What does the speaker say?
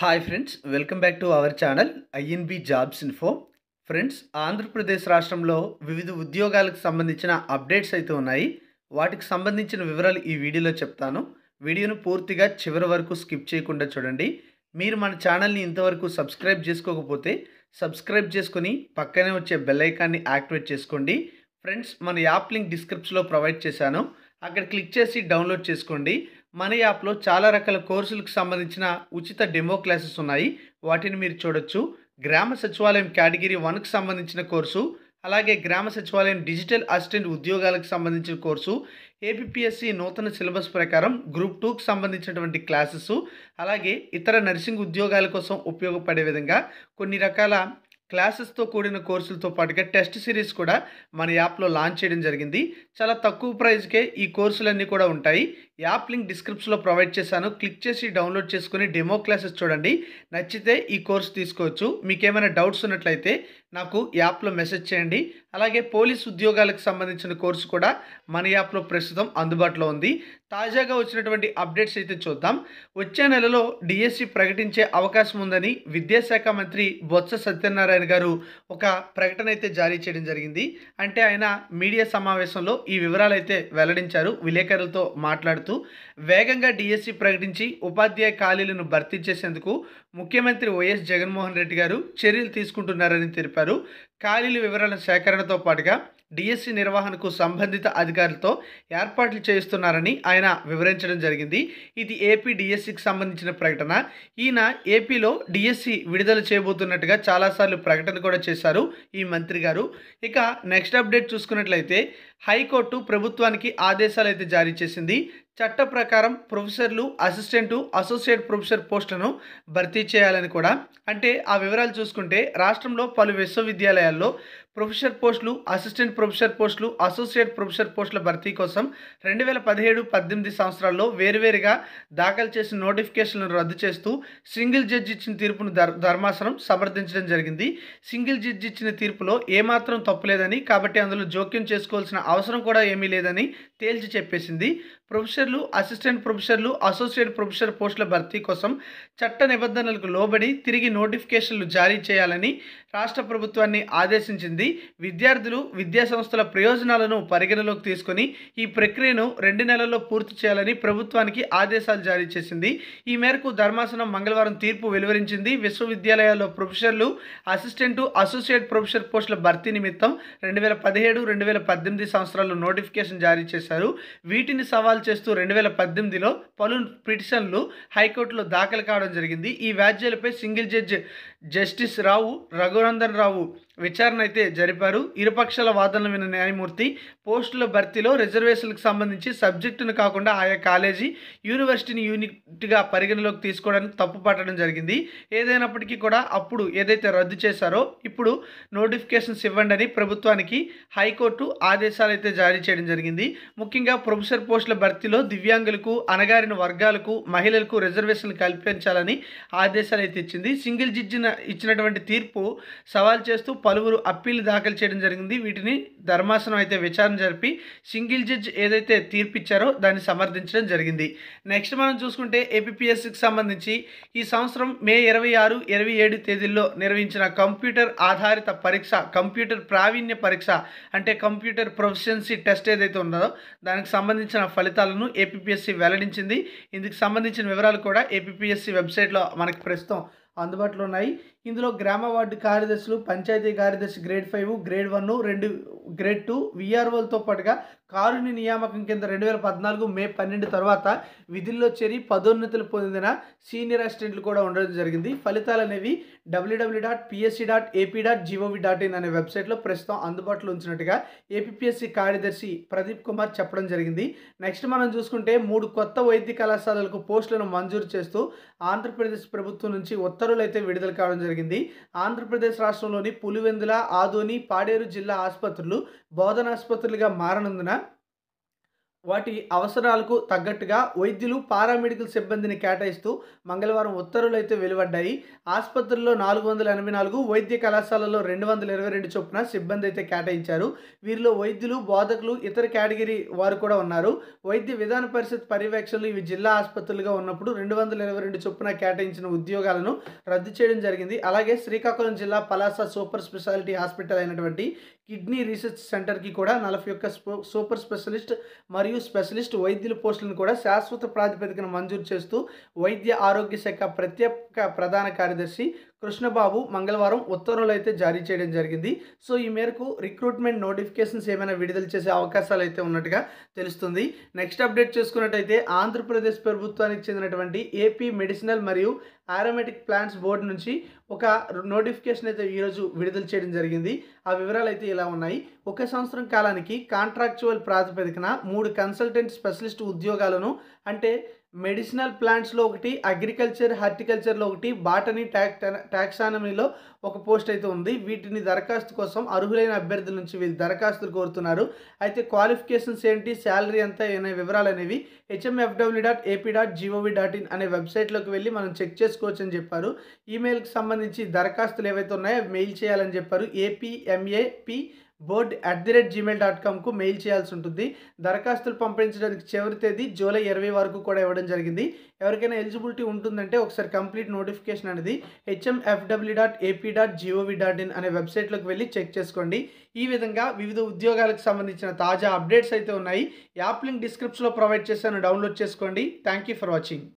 Hi friends, welcome back to our channel INB jobs info. Friends, Andhra Pradesh రాష్ట్రంలో వివిధ ఉద్యోగాలకు సంబంధించిన అప్డేట్స్ అయితే ఉన్నాయి. వాటికి సంబంధించిన వివరాలు ఈ వీడియోలో చెప్తాను. వీడియోను పూర్తిగా చివరి వరకు స్కిప్ చేయకుండా చూడండి. మీరు మన ఛానల్ని ఇంతవరకు సబ్స్క్రైబ్ చేసుకోకపోతే సబ్స్క్రైబ్ చేసుకొని పక్కనే వచ్చే బెల్ ఐకాన్ని యాక్టివేట్ చేసుకోండి. ఫ్రెండ్స్, మన యాప్ లింక్ డిస్క్రిప్షన్లో ప్రొవైడ్ చేశాను. అక్కడ క్లిక్ చేసి డౌన్లోడ్ చేసుకోండి. మన యాప్లో చాలా రకాల కోర్సులకు సంబంధించిన ఉచిత డెమో క్లాసెస్ ఉన్నాయి. వాటిని మీరు చూడొచ్చు. గ్రామ సచివాలయం కేటగిరీ 1కి సంబంధించిన కోర్సు, అలాగే గ్రామ సచివాలయం డిజిటల్ అసిస్టెంట్ ఉద్యోగాలకు సంబంధించిన కోర్సు, ఏపీఎస్సి నూతన సిలబస్ ప్రకారం గ్రూప్ 2కి సంబంధించినటువంటి క్లాసెస్, అలాగే ఇతర నర్సింగ్ ఉద్యోగాల కోసం ఉపయోగపడే విధంగా కొన్ని రకాల క్లాసెస్తో కూడిన కోర్సులతో పాటుగా టెస్ట్ సిరీస్ కూడా మన యాప్లో లాంచ్ చేయడం జరిగింది. చాలా తక్కువ ప్రైస్కే ఈ కోర్సులన్నీ కూడా ఉంటాయి. యాప్ లింక్ డిస్క్రిప్షన్లో ప్రొవైడ్ చేశాను. క్లిక్ చేసి డౌన్లోడ్ చేసుకుని డెమో క్లాసెస్ చూడండి. నచ్చితే ఈ కోర్సు తీసుకోవచ్చు. మీకు ఏమైనా డౌట్స్ ఉన్నట్లయితే నాకు యాప్లో మెసేజ్ చేయండి. అలాగే పోలీస్ ఉద్యోగాలకు సంబంధించిన కోర్సు కూడా మన యాప్లో ప్రస్తుతం అందుబాటులో ఉంది. తాజాగా వచ్చినటువంటి అప్డేట్స్ అయితే చూద్దాం. వచ్చే నెలలో డిఎస్సి ప్రకటించే అవకాశం ఉందని విద్యాశాఖ మంత్రి బొత్స సత్యనారాయణ గారు ఒక ప్రకటన అయితే జారీ చేయడం జరిగింది. అంటే ఆయన మీడియా సమావేశంలో ఈ వివరాలు అయితే వెల్లడించారు. విలేకరులతో మాట్లాడుతూ వేగంగా డిఎస్సి ప్రకటించి ఉపాధ్యాయ ఖాళీలను భర్తీ చేసేందుకు ముఖ్యమంత్రి వైఎస్ జగన్మోహన్ రెడ్డి గారు చర్యలు తీసుకుంటున్నారని తెలిపారు. ఖాళీల వివరాల సేకరణతో పాటుగా డిఎస్సి నిర్వహణకు సంబంధిత అధికారులతో ఏర్పాట్లు చేయిస్తున్నారని ఆయన వివరించడం జరిగింది. ఇది ఏపీ డిఎస్సికి సంబంధించిన ప్రకటన. ఈయన ఏపీలో డిఎస్సి విడుదల చేయబోతున్నట్టుగా చాలాసార్లు ప్రకటన కూడా చేశారు ఈ మంత్రి గారు. ఇక నెక్స్ట్ అప్డేట్ చూసుకున్నట్లయితే హైకోర్టు ప్రభుత్వానికి ఆదేశాలు అయితే జారీ చేసింది. చట్ట ప్రకారం ప్రొఫెసర్లు, అసిస్టెంటు, అసోసియేట్ ప్రొఫెసర్ పోస్టులను భర్తీ చేయాలని కూడా. అంటే ఆ వివరాలు చూసుకుంటే రాష్ట్రంలో పలు విశ్వవిద్యాలయాల్లో ప్రొఫెసర్ పోస్టులు, అసిస్టెంట్ ప్రొఫెసర్ పోస్టులు, అసోసియేట్ ప్రొఫెసర్ పోస్టుల భర్తీ కోసం 2017-18 సంవత్సరాల్లో వేరువేరుగా దాఖలు చేసిన నోటిఫికేషన్లను రద్దు చేస్తూ సింగిల్ జడ్జి ఇచ్చిన తీర్పును ధర్మాసనం సమర్థించడం జరిగింది. సింగిల్ జడ్జి ఇచ్చిన తీర్పులో ఏమాత్రం తప్పులేదని, కాబట్టి అందులో జోక్యం చేసుకోవాల్సిన అవసరం కూడా ఏమీ లేదని తేల్చి చెప్పేసింది. ప్రొఫెసర్లు, అసిస్టెంట్ ప్రొఫెసర్లు, అసోసియేట్ ప్రొఫెసర్ పోస్టుల భర్తీ కోసం చట్ట నిబంధనలకు లోబడి తిరిగి నోటిఫికేషన్లు జారీ చేయాలని రాష్ట్ర ప్రభుత్వాన్ని ఆదేశించింది. విద్యార్థులు, విద్యాసంస్థల ప్రయోజనాలను పరిగణలోకి తీసుకొని ఈ ప్రక్రియను 2 నెలల్లో పూర్తి చేయాలని ప్రభుత్వానికి ఆదేశాలు జారీ చేసింది. ఈ మేరకు ధర్మాసనం మంగళవారం తీర్పు వెలువరించింది. విశ్వవిద్యాలయాల్లో ప్రొఫెసర్లు, అసిస్టెంటు, అసోసియేట్ ప్రొఫెసర్ పోస్టుల భర్తీ నిమిత్తం 2017-2018 సంవత్సరాల్లో నోటిఫికేషన్ జారీ చేశారు. వీటిని సవాల్ చేస్తూ 2018లో పలు పిటిషన్లు హైకోర్టులో దాఖలు కావడం జరిగింది. ఈ వ్యాజ్యాలపై single judge justice Raghunandan Rao విచారణ అయితే జరిపారు. ఇరుపక్షాల వాదనలు విన్న న్యాయమూర్తి పోస్టుల భర్తీలో రిజర్వేషన్లకు సంబంధించి సబ్జెక్టును కాకుండా ఆయా కాలేజీ, యూనివర్సిటీని యూనిట్గా పరిగణలోకి తీసుకోవడానికి తప్పు పట్టడం జరిగింది. ఏదైనప్పటికీ కూడా అప్పుడు ఏదైతే రద్దు చేశారో ఇప్పుడు నోటిఫికేషన్స్ ఇవ్వండి అని ప్రభుత్వానికి హైకోర్టు ఆదేశాలు అయితే జారీ చేయడం జరిగింది. ముఖ్యంగా ప్రొఫెసర్ పోస్టుల భర్తీలో దివ్యాంగులకు, అణగారిన వర్గాలకు, మహిళలకు రిజర్వేషన్లు కల్పించాలని ఆదేశాలు అయితే ఇచ్చింది. సింగిల్ జడ్జి ఇచ్చినటువంటి తీర్పు సవాల్ చేస్తూ పలువురు అప్పీలు దాఖలు చేయడం జరిగింది. వీటిని ధర్మాసనం అయితే విచారణ జరిపి సింగిల్ జడ్జి ఏదైతే తీర్పు ఇచ్చారో దాన్ని సమర్థించడం జరిగింది. నెక్స్ట్ మనం చూసుకుంటే ఏపీఎస్సికి సంబంధించి ఈ సంవత్సరం మే 26, 27 తేదీల్లో నిర్వహించిన కంప్యూటర్ ఆధారిత పరీక్ష, కంప్యూటర్ ప్రావీణ్య పరీక్ష అంటే కంప్యూటర్ ప్రొఫిషియన్సీ టెస్ట్ ఏదైతే ఉన్నదో దానికి సంబంధించిన ఫలితాలను ఏపీఎస్సి వెల్లడించింది. ఇందుకు సంబంధించిన వివరాలు కూడా ఏపీఎస్సి వెబ్సైట్లో మనకి ప్రస్తుతం అందుబాటులో ఉన్నాయి. ఇందులో గ్రామ వార్డు కార్యదర్శులు, పంచాయతీ కార్యదర్శి గ్రేడ్ 5, గ్రేడ్ 1, 2 గ్రేడ్ 2 విఆర్ఓలతో పాటుగా కారుని నియామకం కింద 2014 మే 12 తర్వాత విధుల్లో చేరి పదోన్నతులు పొందిన సీనియర్ అసిస్టెంట్లు కూడా ఉండడం జరిగింది. ఫలితాలు అనేవి www.psc.ap.gov.in అనే వెబ్సైట్లో ప్రస్తుతం అందుబాటులో ఉంచినట్టుగా ఏపీఎస్సి కార్యదర్శి ప్రదీప్ కుమార్ చెప్పడం జరిగింది. నెక్స్ట్ మనం చూసుకుంటే 3 కొత్త వైద్య కళాశాలలకు పోస్టులను మంజూరు చేస్తూ ఆంధ్రప్రదేశ్ ప్రభుత్వం నుంచి ఉత్తర్వులు అయితే విడుదల కావడం జరిగింది. ఆంధ్రప్రదేశ్ రాష్ట్రంలోని పులివెందుల, ఆదోని, పాడేరు జిల్లా ఆసుపత్రులు బోధనాసుపత్రులుగా మారనందున వాటి అవసరాలకు తగ్గట్టుగా వైద్యులు, పారామెడికల్ సిబ్బందిని కేటాయిస్తూ మంగళవారం ఉత్తర్వులైతే వెలువడ్డాయి. ఆసుపత్రుల్లో 484, వైద్య కళాశాలల్లో 222 చొప్పున సిబ్బంది అయితే కేటాయించారు. వీరిలో వైద్యులు, బోధకులు, ఇతర కేటగిరీ వారు కూడా ఉన్నారు. వైద్య విధాన పరిషత్ పర్యవేక్షణలు ఇవి జిల్లా ఆసుపత్రులుగా ఉన్నప్పుడు 222 చొప్పున కేటాయించిన ఉద్యోగాలను రద్దు చేయడం జరిగింది. అలాగే శ్రీకాకుళం జిల్లా పలాస సూపర్ స్పెషాలిటీ హాస్పిటల్ అయినటువంటి కిడ్నీ రీసెర్చ్ సెంటర్‌కి కూడా 41 సూపర్ స్పెషలిస్ట్ మరియు స్పెషలిస్ట్ వైద్యుల పోస్టులను కూడా శాశ్వత ప్రాతిపదికన మంజూరు చేస్తూ వైద్య ఆరోగ్య శాఖ ప్రత్యేక ప్రధాన కార్యదర్శి కృష్ణబాబు మంగళవారం ఉత్తర్వులైతే జారీ చేయడం జరిగింది. సో ఈ మేరకు రిక్రూట్మెంట్ నోటిఫికేషన్స్ ఏమైనా విడుదల చేసే అవకాశాలు అయితే ఉన్నట్టుగా తెలుస్తుంది. నెక్స్ట్ అప్డేట్ చూసుకున్నట్టయితే ఆంధ్రప్రదేశ్ ప్రభుత్వానికి చెందినటువంటి ఏపీ మెడిసినల్ మరియు ఆరోమేటిక్ ప్లాంట్స్ బోర్డు నుంచి ఒక నోటిఫికేషన్ అయితే ఈరోజు విడుదల చేయడం జరిగింది. ఆ వివరాలు అయితే ఇలా ఉన్నాయి. 1 సంవత్సరం కాలానికి కాంట్రాక్చువల్ ప్రాతిపదికన 3 కన్సల్టెంట్ స్పెషలిస్ట్ ఉద్యోగాలను, అంటే మెడిసినల్ ప్లాంట్స్‌లో ఒకటి, అగ్రికల్చర్, హార్టికల్చర్‌లో ఒకటి, బాటనీ, టాక్సానమీలో ఒక పోస్ట్ అయితే ఉంది. వీటిని దరఖాస్తు కోసం అర్హులైన అభ్యర్థుల నుంచి వీళ్ళు దరఖాస్తులు కోరుతున్నారు. అయితే క్వాలిఫికేషన్స్ ఏంటి, శాలరీ ఎంత అనే వివరాలు అనేవి hmfw.ap.gov.in అనే వెబ్సైట్‌లోకి వెళ్ళి మనం చెక్ చేసుకోవచ్చని చెప్పారు. ఈమెయిల్‌కి సంబంధించి దరఖాస్తులు ఏవైతే ఉన్నాయో అవి మెయిల్ చేయాలని చెప్పారు. apmapboard@gmail.comకు మెయిల్ చేయాల్సి ఉంటుంది. దరఖాస్తులు పంపించడానికి చివరి తేదీ జూలై 20 వరకు కూడా ఇవ్వడం జరిగింది. ఎవరికైనా ఎలిజిబిలిటీ ఉంటుందంటే ఒకసారి కంప్లీట్ నోటిఫికేషన్ అనేది hmfw.ap.gov.in అనే వెబ్సైట్‌లోకి వెళ్ళి చెక్ చేసుకోండి. ఈ విధంగా వివిధ ఉద్యోగాలకు సంబంధించిన తాజా అప్డేట్స్ అయితే ఉన్నాయి. యాప్ లింక్ డిస్క్రిప్షన్‌లో ప్రొవైడ్ చేశాను, డౌన్లోడ్ చేసుకోండి. Thank you for watching.